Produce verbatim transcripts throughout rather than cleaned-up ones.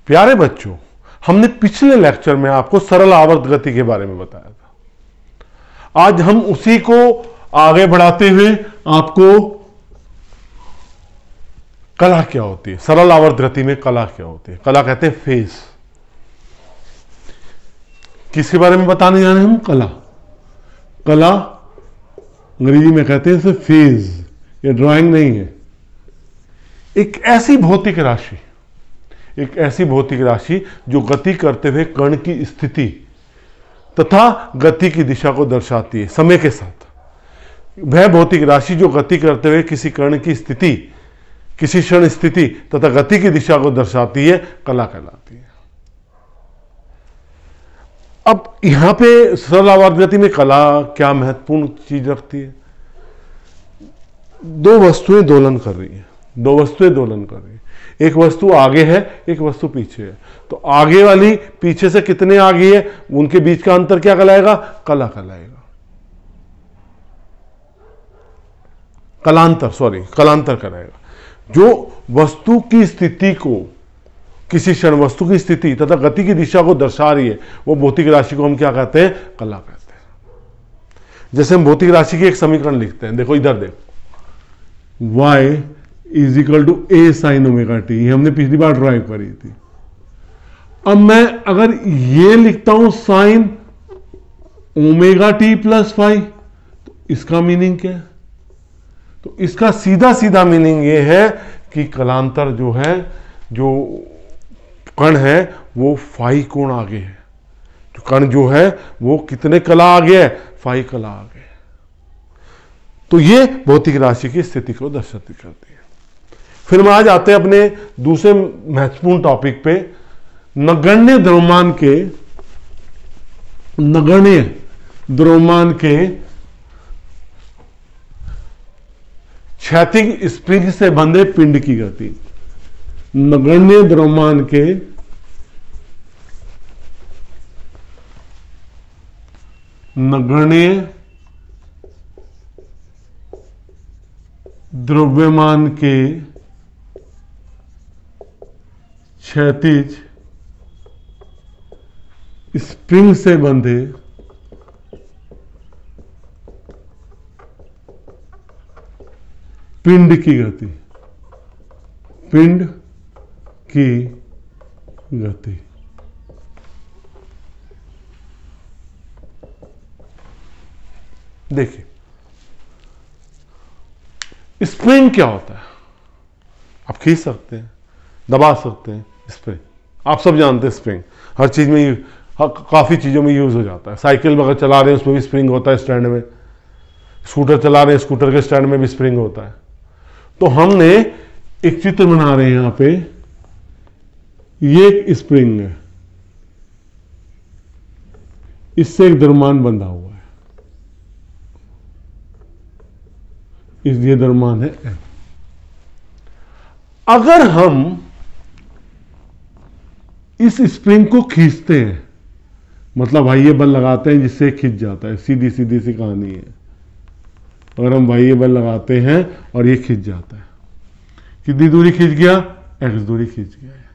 प्यारे बच्चों, हमने पिछले लेक्चर में आपको सरल आवर्त गति के बारे में बताया था। आज हम उसी को आगे बढ़ाते हुए आपको कला क्या होती है, सरल आवर्त गति में कला क्या होती है, कला कहते हैं फेज। किसके बारे में बताने जा रहे हैं हम? कला। कला अंग्रेजी में कहते हैं इसे फेज। ये ड्राइंग नहीं है। एक ऐसी भौतिक राशि एक ऐसी भौतिक राशि जो गति करते हुए कण की स्थिति तथा गति की दिशा को दर्शाती है समय के साथ। वह भौतिक राशि जो गति करते हुए किसी कण की स्थिति, किसी क्षण स्थिति तथा गति की दिशा को दर्शाती है, कला कहलाती है। अब यहां पे सरल आवर्त गति में कला क्या महत्वपूर्ण चीज रखती है? दो वस्तुएं दोलन कर रही हैं दो वस्तुएं दोलन कर रही हैं एक वस्तु आगे है, एक वस्तु पीछे है। तो आगे वाली पीछे से कितने आगे है, उनके बीच का अंतर क्या कहलाएगा? कला कहलाएगा। कलांतर, सॉरी कलांतर कहलाएगा। जो वस्तु की स्थिति को, किसी क्षण वस्तु की स्थिति तथा गति की दिशा को दर्शा रही है, वो भौतिक राशि को हम क्या कहते हैं? कला कहते हैं। जैसे हम भौतिक राशि की एक समीकरण लिखते हैं, देखो इधर देखो, y is equal to A sine omega T. ये हमने पिछली बार ड्राइव करी थी। अब मैं अगर ये लिखता हूं sine omega T plus five, तो इसका मीनिंग क्या है? तो इसका सीधा सीधा मीनिंग ये है कि कलांतर जो है, जो कण है वो फाई कोण आगे है। जो कण जो है वो कितने कला आगे है? फाई कला आगे है। तो ये भौतिक राशि की स्थिति को दर्शाती करती है। फिर हम आज आते हैं अपने दूसरे महत्वपूर्ण टॉपिक पे, नगण्य द्रव्यमान के नगण्य द्रव्यमान के क्षैतिज स्प्रिंग से बंधे पिंड की गति। नगण्य द्रव्यमान के नगण्य द्रव्यमान के क्षैतिज स्प्रिंग से बंधे पिंड की गति पिंड की गति। देखिए, स्प्रिंग क्या होता है? आप खींच सकते हैं, दबा सकते हैं। स्प्रिंग आप सब जानते हैं। स्प्रिंग हर चीज में, काफी चीजों में यूज हो जाता है। साइकिल में अगर चला रहे हैं उसमें भी स्प्रिंग होता है स्टैंड में। स्कूटर चला रहे हैं, स्कूटर के स्टैंड में भी स्प्रिंग होता है। तो हमने एक चित्र बना रहे हैं यहां पे। ये एक स्प्रिंग है, इससे एक द्रव्यमान बंधा हुआ है। इस ये द्रव्यमान है M। अगर हम इस स्प्रिंग को खींचते हैं, मतलब बाह्य बल लगाते हैं जिससे खींच जाता है, सीधी सीधी सी कहानी है। अगर हम बाह्य बल लगाते हैं और ये खींच जाता है, कितनी दूरी खींच गया? एक्स दूरी खींच गया है।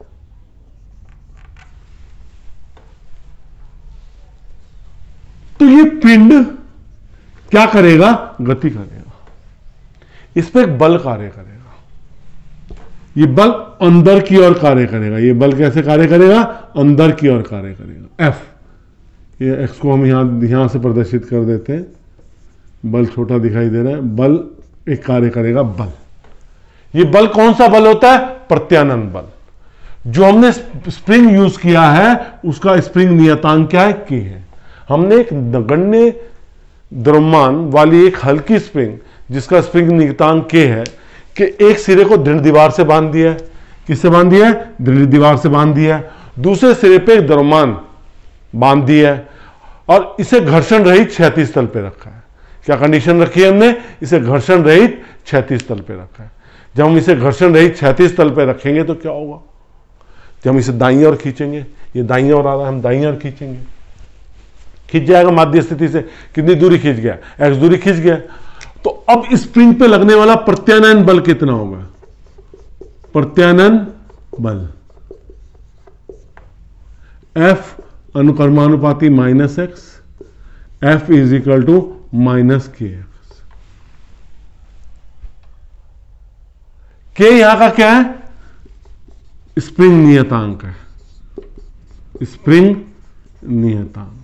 तो ये पिंड क्या करेगा? गति करेगा। इस पर एक बल कार्य करेगा। ये बल अंदर की ओर कार्य करेगा। ये बल कैसे कार्य करेगा? अंदर की ओर कार्य करेगा। एफ, ये एक्स को हम यहां यहां से प्रदर्शित कर देते हैं। बल छोटा दिखाई दे रहा है। बल एक कार्य करेगा, बल। ये बल कौन सा बल होता है? प्रत्यानयन बल। जो हमने स्प्रिंग यूज किया है उसका स्प्रिंग नियतांक क्या है? के है। हमने एक नगण्य द्रव्यमान वाली एक हल्की स्प्रिंग जिसका स्प्रिंग नियतांक के है कि एक सिरे को दृढ़ दीवार से बांध दिया है। किससे बांध दिया है? दृढ़ दीवार से बांध दिया है। दूसरे सिरे पे एक द्रव्यमान बांध दिया है और इसे घर्षण रहित क्षैतिज तल पे रखा है। क्या कंडीशन रखी है हमने? इसे घर्षण रहित क्षैतिज तल पे रखा है। जब हम इसे घर्षण रहित क्षैतिज तल पे रखेंगे तो क्या होगा? जब हम इसे दाईं ओर खींचेंगे, ये दाईं ओर आ रहा है, हम दाईं ओर खींचेंगे, खींच जाएगा माध्य स्थिति से। कितनी दूरी खींच गया? एक्स दूरी खींच गया। तो अब स्प्रिंग पे लगने वाला प्रत्यानयन बल कितना होगा? प्रत्यानयन बल एफ अनुक्रमानुपाती minus x, F is equal to minus k x. K यहां का क्या है? स्प्रिंग नियतांक है, स्प्रिंग नियतांक।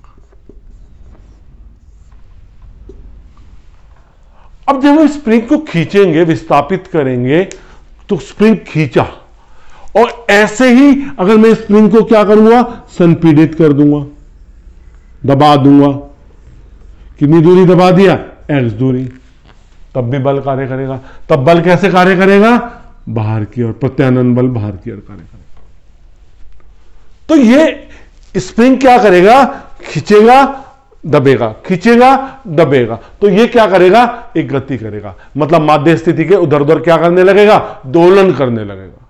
अब जब हम स्प्रिंग को खींचेंगे, विस्थापित करेंगे, तो स्प्रिंग खींचा, और ऐसे ही अगर मैं स्प्रिंग को क्या करूंगा, संपीड़ित कर दूंगा, दबा दूंगा। कितनी दूरी दबा दिया? एक्स दूरी, तब भी बल कार्य करेगा। तब बल कैसे कार्य करेगा? बाहर की ओर, प्रत्यानयन बल बाहर की ओर कार्य करेगा। तो ये स्प्रिंग क्या करेगा? खींचेगा, दबेगा, खींचेगा, दबेगा। तो ये क्या करेगा? एक गति करेगा, मतलब माध्य स्थिति के उधर उधर क्या करने लगेगा? दोलन करने लगेगा।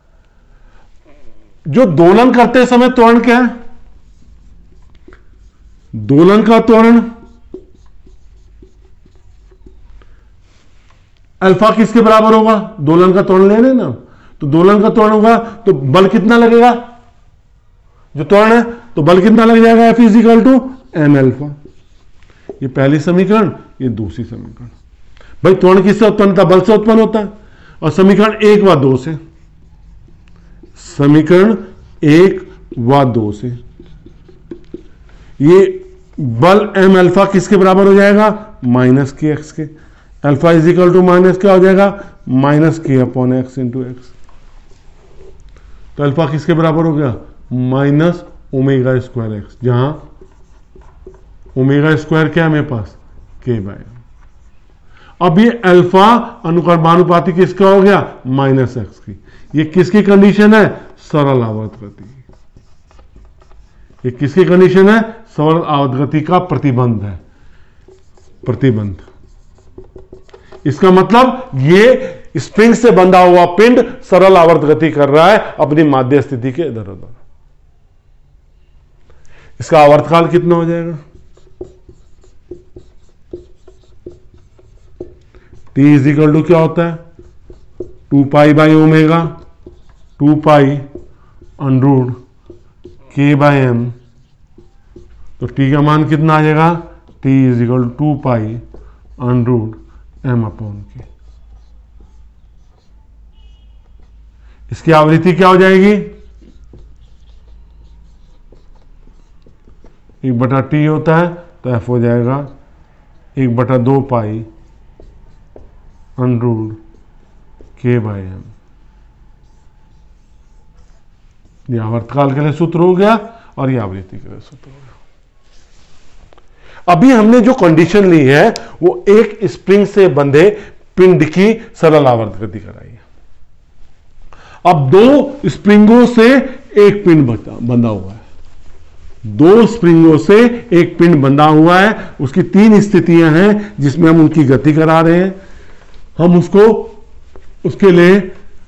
जो दोलन करते समय त्वरण क्या है? दोलन का त्वरण अल्फा किसके बराबर होगा? दोलन का त्वरण ले लेना, तो दोलन का त्वरण होगा तो बल कितना लगेगा? जो त्वरण है तो बल कितना लग जाएगा? F is equal to n alpha. ये पहली समीकरण, ये दूसरी समीकरण। भाई त्वरण किससे उत्पन्न होता है? बल से उत्पन्न होता है। और समीकरण एक व दो से, समीकरण एक व दो से ये बल एम अल्फा किसके बराबर हो जाएगा? माइनस के एक्स के। Alpha is equal to minus क्या हो जाएगा? Minus k upon x into x. तो अल्फा किसके बराबर हो गया? माइनस ओमेगा स्क्वायर एक्स, जहां ओमेगा स्क्वायर क्या है मेरे पास? के बाय। अब ये अल्फा अनुक्रमानुपाती किसका हो गया? माइनस एक्स की। ये किसकी कंडीशन है? सरल आवर्त गति। ये किसकी कंडीशन है? सरल आवर्त गति का प्रतिबंध है, प्रतिबंध। इसका मतलब ये स्प्रिंग से बंधा हुआ पिंड सरल आवर्त गति कर रहा है अपनी माध्य स्थिति के इधर उधर। इसका आवर्तकाल कितना हो जाएगा? टी इज इक्वल टू क्या होता है? Two pi by omega, two pi underroot k by m. तो टी का मान कितना आ जाएगा? T is equal to two pi under root m upon k. इसकी आवृत्ति क्या हो जाएगी? एक बटा टी होता है तो एफ हो जाएगा एक बटा दो pi underroot k by m. ये आवर्तकाल के लिए सूत्र हो गया और ये आवृत्ति के लिए सूत्र हो गया। अभी हमने जो कंडीशन ली है वो एक स्प्रिंग से बंधे पिंड की सरल आवर्त गति कराई है। अब दो स्प्रिंगों से एक पिंड बंधा हुआ है, दो स्प्रिंगों से एक पिंड बंधा हुआ है। उसकी तीन स्थितियां हैं जिसमें हम उनकी गति करा रहे हैं। हम उसको उसके लिए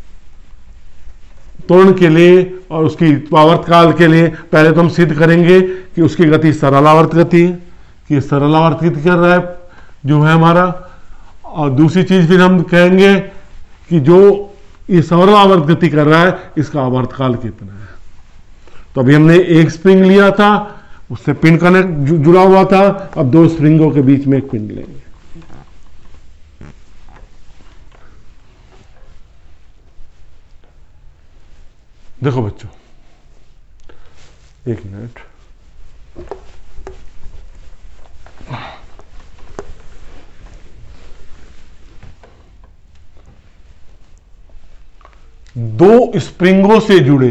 त्वरण के लिए और उसकी आवर्तकाल के लिए पहले तो हम सिद्ध करेंगे कि उसकी गति सरल आवर्त गति है, कि सरल आवर्त गति कर रहा है जो है हमारा। और दूसरी चीज फिर हम कहेंगे कि जो ये सरल आवर्त गति कर रहा है इसका आवर्तकाल कितना है। तो अभी हमने एक स्प्रिंग लिया था, उससे पिंड कनेक्ट जुड़ा हुआ था। अब दो स्प्रिंगों के बीच में एक पिंड लेंगे। देखो बच्चों, एक मिनट, दो स्प्रिंगों से जुड़े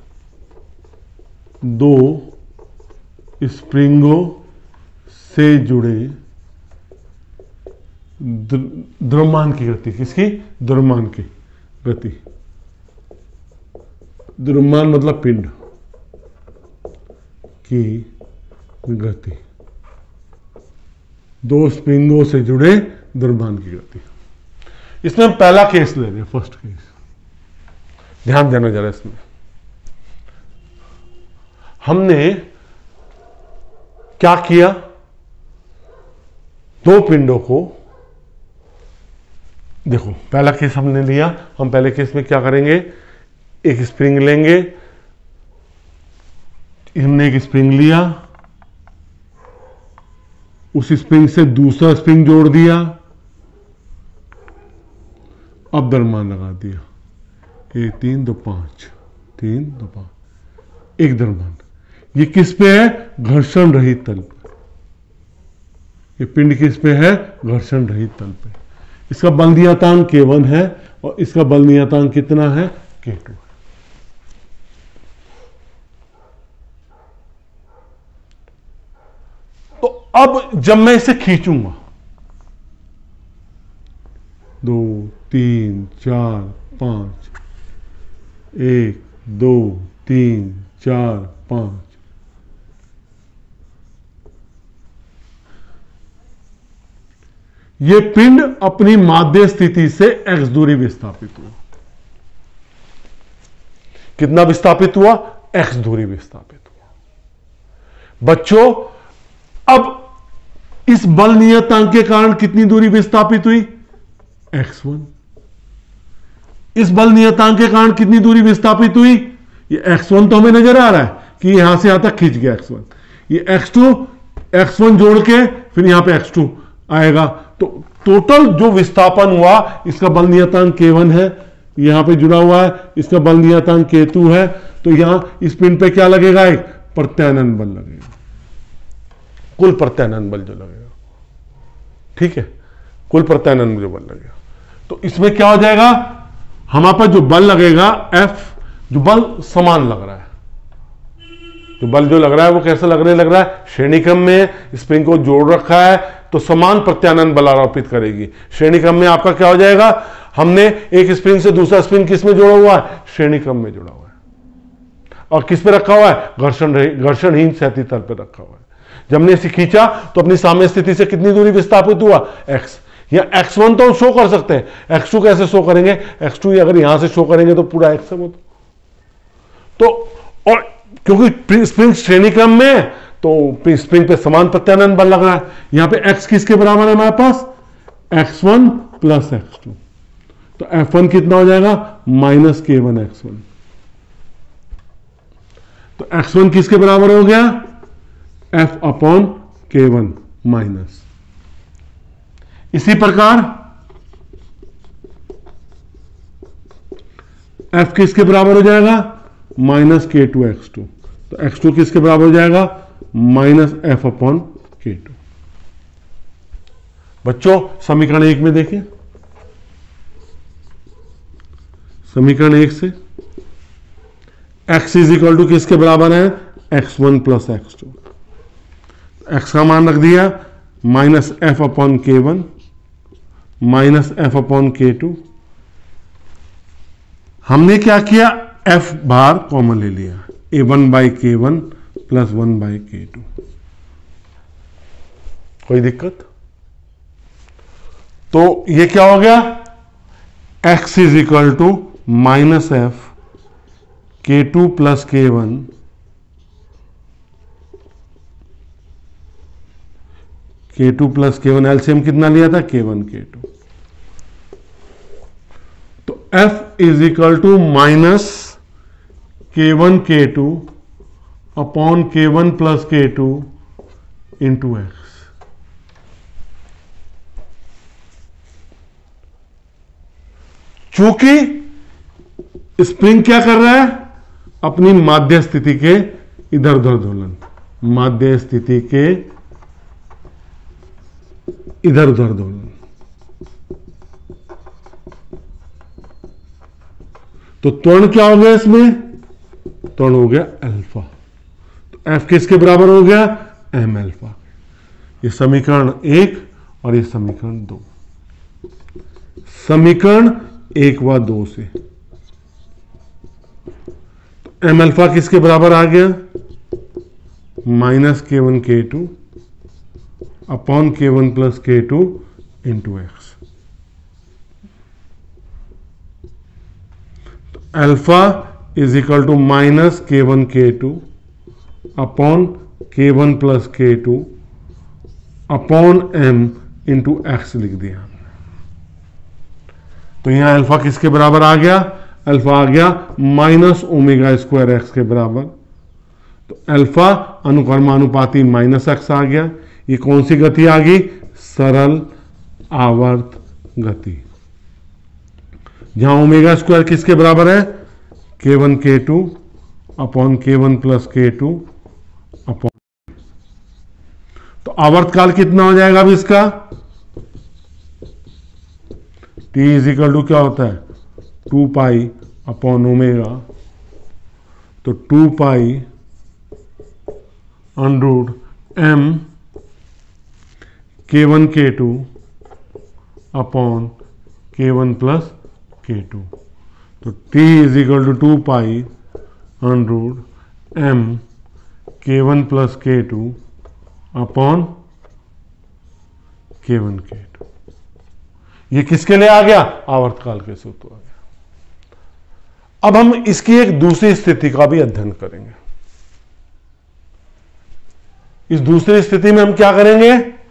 दो स्प्रिंगों से जुड़े द्रव्यमान की गति, किसकी? द्रव्यमान की गति। द्रव्यमान मतलब पिंड की गति, दो स्प्रिंगों से जुड़े द्रव्यमान की गति। इसमें हम पहला केस ले रहे हैं, फर्स्ट केस। ध्यान देना जरा इसमें। हमने क्या किया? दो पिंडों को, देखो पहला केस हमने लिया। हम पहले केस में क्या करेंगे? एक स्प्रिंग लेंगे, हमने एक स्प्रिंग लिया, उस स्प्रिंग से दूसरा स्प्रिंग जोड़ दिया, अब दरमान लगा दिया, एक तीन दो पांच, तीन दो पांच, एक दरमान। ये किस पे है? घर्षण रहित तल पे। ये पिंड किस पे है? घर्षण रहित तल पे। इसका बल नियतांक के वन है और इसका बल नियतांक कितना है? के टू है। तो अब जब मैं इसे खींचूंगा, दो तीन चार पांच, एक दो तीन चार पांच, ये पिंड अपनी माध्य स्थिति से x दूरी विस्थापित हुआ। कितना विस्थापित हुआ? x दूरी विस्थापित हुआ। बच्चों, अब इस बल नियतांक के कारण कितनी दूरी विस्थापित हुई? X one. इस बल नियतांक के कारण कितनी दूरी विस्थापित हुई? ये एक्स वन तो हमें नजर आ रहा है कि यहां से यहां तक खींच गया एक्स वन। ये एक्स टू, एक्स वन जोड़ के फिर यहां पे एक्स टू आएगा, तो टोटल जो विस्थापन हुआ इसका बल नियतांक के वन है, यहां पे जुड़ा हुआ है, इसका बल नियतांक के टू है। तो यहां इस पिंड पे क्या लगेगा? एक प्रत्यानयन बल लगेगा, कुल प्रत्यानयन बल जो लगेगा, ठीक है, कुल प्रत्यानयन जो बल लगेगा। तो इसमें क्या हो जाएगा? हमारे पास जो बल लगेगा F, जो बल समान लग रहा है, जो बल जो लग रहा है वो कैसे लगने लग रहा है? श्रेणी क्रम में स्प्रिंग को जोड़ रखा है तो समान प्रत्यानयन बल आरोपित करेगी। श्रेणी क्रम में आपका क्या हो जाएगा? हमने एक स्प्रिंग से दूसरा स्प्रिंग किस में जोड़ा हुआ है? श्रेणी क्रम में जुड़ा हुआ है। और किस पे रखा हुआ है? घर्षण घर्षणहीन क्षैतिज तल पे रखा हुआ है। जब हमने इसे खींचा तो अपनी साम्य स्थिति से कितनी दूरी विस्थापित हुआ? x। या एक्स वन तो शो कर सकते हैं, एक्स टू कैसे शो करेंगे? एक्स टू अगर यहां से शो करेंगे तो पूरा x है वो तो, और क्योंकि स्प्रिंग श्रेणी क्रम में है तो स्प्रिंग पे समान प्रत्यानयन बल लग रहा है। यहां पे x किसके बराबर है हमारे पास? X one plus x two. तो एफ वन कितना हो जाएगा? Minus k one x one. तो एक्स वन किसके बराबर हो गया? एफ अपॉन के वन माइनस। इसी प्रकार एफ किसके बराबर हो जाएगा? Minus k two x two. तो एक्स टू किसके बराबर हो जाएगा? Minus F upon k two. बच्चों, समीकरण एक में देखिए, समीकरण एक से x इज इक्वल टू किसके बराबर है? X one plus x two. X का मान रख दिया माइनस एफ अपॉन के one minus F upon k two. हमने क्या किया? एफ बाहर कॉमन ले लिया, a one by k one plus one by k two. कोई दिक्कत? तो ये क्या हो गया? x is equal to minus f k two plus k one के two plus k one, LCM कितना लिया था? के वन के टू। तो f is equal to minus k one के टू अपॉन के वन प्लस के टू इंटू एक्स। चूंकि स्प्रिंग क्या कर रहा है? अपनी माध्य स्थिति के इधर उधर दोलन, माध्य स्थिति के इधर उधर दोलन। तो त्वरण क्या हो गया इसमें? त्वरण हो गया अल्फा। तो एफ किसके बराबर हो गया? M alpha. ये समीकरण एक और ये समीकरण दो। समीकरण एक व दो से तो एम अल्फा किसके बराबर आ गया? माइनस के वन के टू अपॉन के वन प्लस के two into x. Alpha is equal to minus k one के टू अपॉन के वन प्लस के two upon m into x लिख दिया। तो यहां अल्फा किसके बराबर आ गया? अल्फा आ गया माइनस ओमेगा स्क्वायर एक्स के बराबर। तो अल्फा अनुक्रमानुपाती माइनस एक्स आ गया। ये कौन सी गति आ गई? सरल आवर्त गति, जहां ओमेगा स्क्वायर किसके बराबर है? के वन के टू अपॉन के वन प्लस के टू अपॉन। तो आवर्तकाल कितना हो जाएगा अब इसका? टी इज इक्वल टू क्या होता है? Two pi upon omega. तो two pi under root M K one के टू अपॉन के वन प्लस के टू। तो t is equal to two pi under root M K one plus के टू अपॉन के वन के टू। ये किसके लिए आ गया? आवर्तकाल के सूत्र आ गया। अब हम इसकी एक दूसरी स्थिति का भी अध्ययन करेंगे। इस दूसरी स्थिति में हम क्या करेंगे?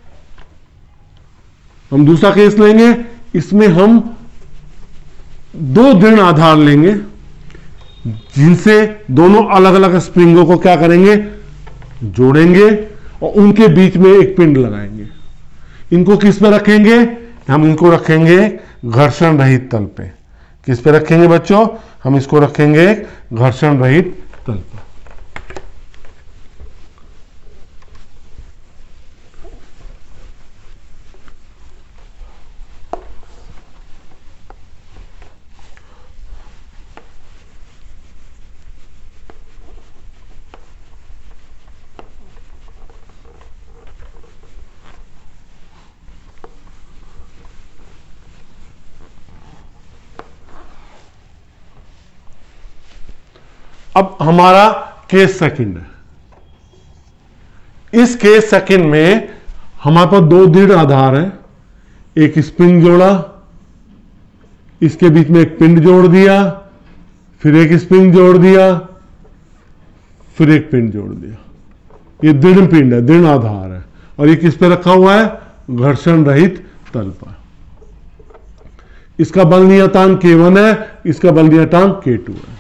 हम दूसरा केस लेंगे। इसमें हम दो दृढ़ आधार लेंगे जिनसे दोनों अलग अलग स्प्रिंगों को क्या करेंगे? जोड़ेंगे और उनके बीच में एक पिंड लगाएंगे। इनको किस पे रखेंगे? हम इनको रखेंगे घर्षण रहित तल पे। किस पे रखेंगे बच्चों? हम इसको रखेंगे घर्षण रहित तल पे। अब हमारा केस सेकंड है। इस केस सेकंड में हमारे पास दो दृढ़ आधार है। एक स्प्रिंग जोड़ा, इसके बीच में एक पिंड जोड़ दिया, फिर एक स्प्रिंग जोड़ दिया, फिर एक पिंड जोड़ दिया। ये दृढ़ पिंड है, दृढ़ आधार है। और ये किस पे रखा हुआ है? घर्षण रहित तल पर। इसका बल नियतांक के वन है, इसका बल नियतांक के टू है।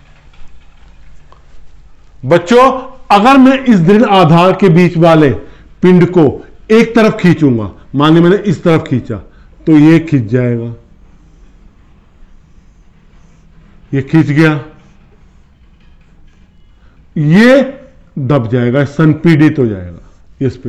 बच्चों, अगर मैं इस दृढ़ आधार के बीच वाले पिंड को एक तरफ खींचूंगा, मान ली मैंने इस तरफ खींचा, तो ये खींच जाएगा, ये खींच गया, ये दब जाएगा, संपीड़ित हो जाएगा इस पे।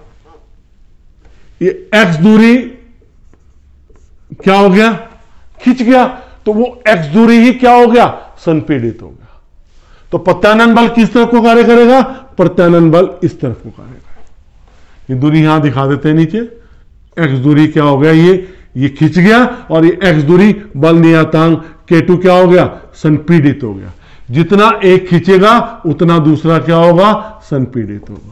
ये एक्स दूरी क्या हो गया? खींच गया, तो वो एक्स दूरी ही क्या हो गया? संपीड़ित हो गया। तो प्रत्यानयन बल किस तरफ को कार्य करेगा? प्रत्यानयन बल इस तरफ को कार्य करेगा। ये दूरी यहां दिखा देते हैं नीचे। एक्स दूरी क्या हो गया? ये ये खींच गया, और ये एक्स दूरी बल नियतांक के टू क्या हो गया? संपीड़ित हो गया। जितना एक खींचेगा उतना दूसरा क्या होगा? संपीड़ित होगा।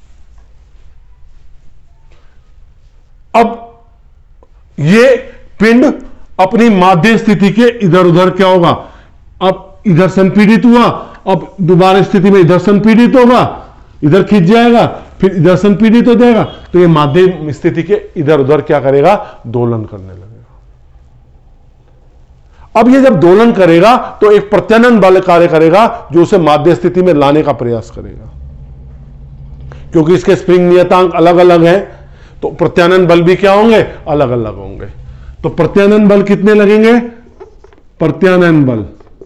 अब ये पिंड अपनी माध्य स्थिति के इधर उधर क्या होगा? अब इधर संपीड़ित हुआ, अब दोबारा स्थिति में इधर संपीड़ित होगा, इधर खींच जाएगा, फिर इधर संपीड़ित हो जाएगा। तो ये माध्य स्थिति के इधर उधर क्या करेगा? दोलन करने लगेगा। अब ये जब दोलन करेगा तो एक प्रत्यानयन बल कार्य करेगा जो उसे माध्य स्थिति में लाने का प्रयास करेगा। क्योंकि इसके स्प्रिंग नियतांक अलग अलग हैं, तो प्रत्यानयन बल भी क्या होंगे? अलग अलग होंगे। तो प्रत्यानयन बल कितने लगेंगे? प्रत्यानयन बल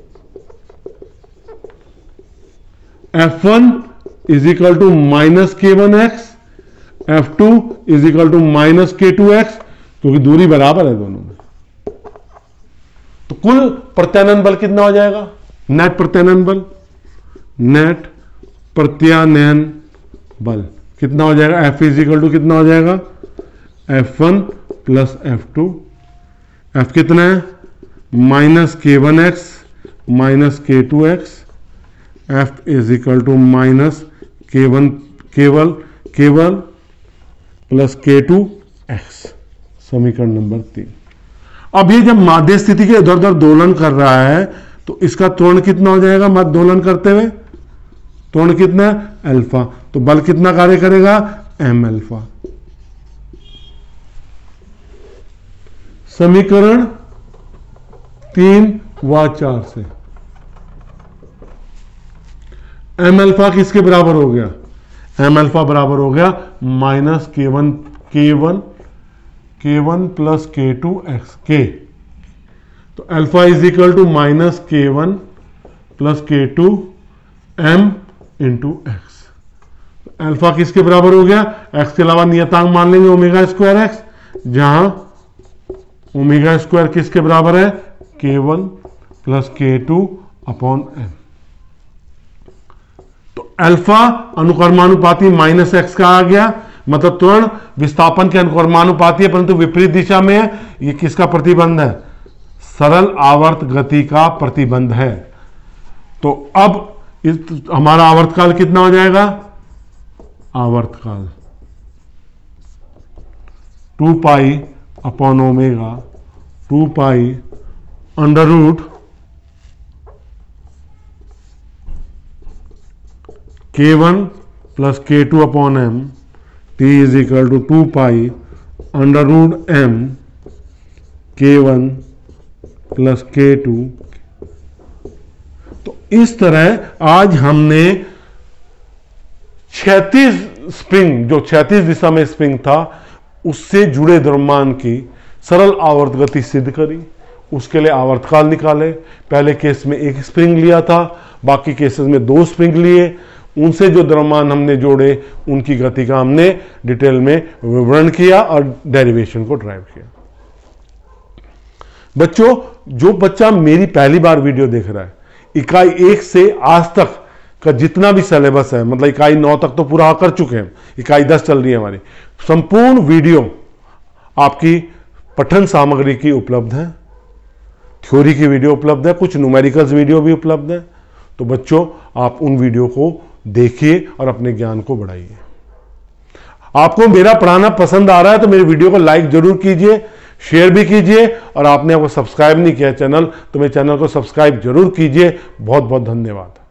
f one is equal to minus k one x, f two is equal to minus k two x, क्योंकि दूरी बराबर है दोनों में। तो कुल प्रत्यानयन बल कितना हो जाएगा? नेट प्रत्यानयन बल, नेट प्रत्यानयन बल कितना हो जाएगा? एफ इज इक्वल टू कितना हो जाएगा? F one plus f two. F कितना है? Minus k one x minus k two x. F is equal to minus k one केवल केवल प्लस के टू एक्स। समीकरण नंबर तीन। अब ये जब माध्य स्थिति के इधर उधर दोलन कर रहा है तो इसका त्वरण कितना हो जाएगा? मध्य दोलन करते हुए त्वरण कितना है? अल्फा। तो बल कितना कार्य करेगा? M alpha. समीकरण तीन व चार से एम अल्फा किसके बराबर हो गया? एम अल्फा बराबर हो गया minus k one k one k one plus के टू एक्स के। तो alpha is equal to minus k one plus के two m into x. Alpha किसके बराबर हो गया? एक्स के अलावा नियतांक मान लेंगे ओमेगा स्क्वायर एक्स, जहां ओमेगा स्क्वायर किसके बराबर है? के वन प्लस के टू अपॉन एम। तो अल्फा अनुक्रमानुपाती माइनस एक्स का आ गया, मतलब त्वरण विस्थापन के अनुक्रमानुपाती है परंतु विपरीत दिशा में है। ये किसका प्रतिबंध है? सरल आवर्त गति का प्रतिबंध है। तो अब इस हमारा आवर्तकाल कितना हो जाएगा? आवर्तकाल two pi upon omega two pi under root K one plus के two upon M T is equal to two pi under root M K one plus के टू। तो इस तरह आज हमने क्षैतिज स्प्रिंग, जो क्षैतिज दिशा में स्प्रिंग था, उससे जुड़े द्रव्यमान की सरल आवर्त गति सिद्ध करी। उसके लिए आवर्तकाल निकाले। पहले केस में एक स्प्रिंग लिया था, बाकी केसेस में दो स्प्रिंग लिए। उनसे जो द्रव्यमान हमने जोड़े उनकी गति का हमने डिटेल में विवरण किया और डेरिवेशन को ड्राइव किया। बच्चों, जो बच्चा मेरी पहली बार वीडियो देख रहा है, इकाई एक से आज तक का जितना भी सिलेबस है, मतलब इकाई नौ तक तो पूरा कर चुके हैं, इकाई दस चल रही है हमारी, संपूर्ण वीडियो आपकी पठन सामग्री की उपलब्ध है। थ्योरी की वीडियो उपलब्ध है, कुछ न्यूमेरिकल्स वीडियो भी उपलब्ध है। तो बच्चों, आप उन वीडियो को देखिए और अपने ज्ञान को बढ़ाइए। आपको मेरा पढ़ाना पसंद आ रहा है तो मेरी वीडियो को लाइक जरूर कीजिए, शेयर भी कीजिए, और आपने आपको सब्सक्राइब नहीं किया चैनल तो मेरे चैनल को सब्सक्राइब जरूर कीजिए। बहुत बहुत धन्यवाद।